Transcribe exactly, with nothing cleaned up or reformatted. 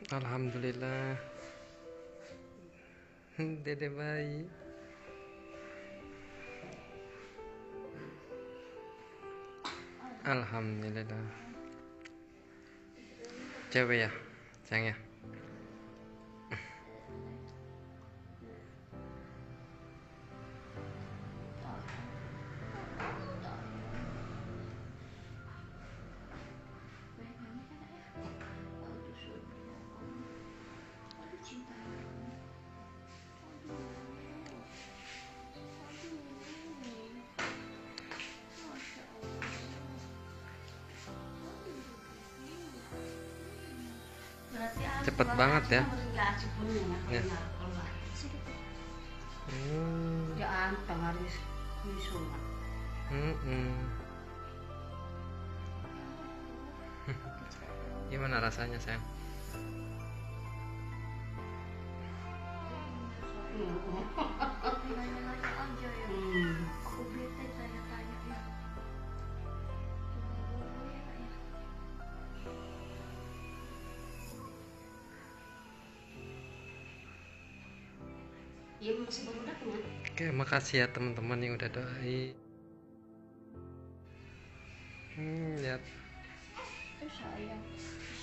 Alhamdulillah. Dede bayi. Alhamdulillah. Cewek ya, sayang ya. Cepet banget ya. Ya. Hmm. Hmm. Gimana rasanya sayang? Nanya-nanya aja ya. Hmm. Aku bete tanya-tanya ya. Iya masih baru datang ya. Oke, makasih ya teman-teman yang udah doain. Hmm, lihat. Itu sayang.